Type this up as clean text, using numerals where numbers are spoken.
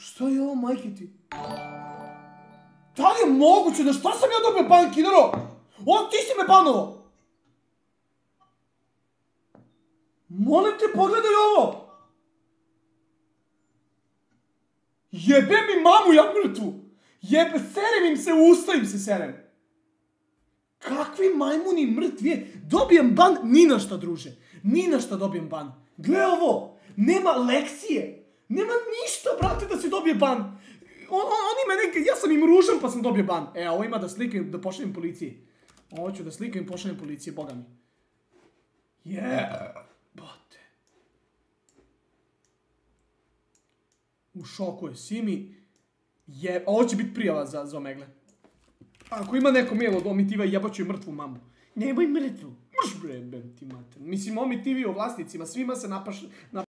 Šta je ovo, majke ti? Da li je moguće da šta sam ja dobio ban, Kidaro? Ti si me banovo! Molim te, pogledaj ovo! Jebe mi mamu, ja mrtvu! Jebe, serem im se u usta, im se serem! Kakvi majmuni mrtvi, dobijem ban ni na šta, druže. Ni na šta dobijem ban. Gle ovo, nema lekcije. Nema ništa, brate, da se dobije ban. Oni mene, ja sam im ružan pa sam dobio ban. Ovo ima da slikam, da pošaljem policiji. Ovo ću da slikam i pošaljem policiji, boga mi. Jebate. U šoku je, Simi. Ovo će biti prijava za Omegle. Ako ima neko mail od Omitiva, jebaću i mrtvu mamu. Nemoj mrtvu. Mrš bre, ti mater. Mislim, Omitivi o vlasnicima, svima se napaš...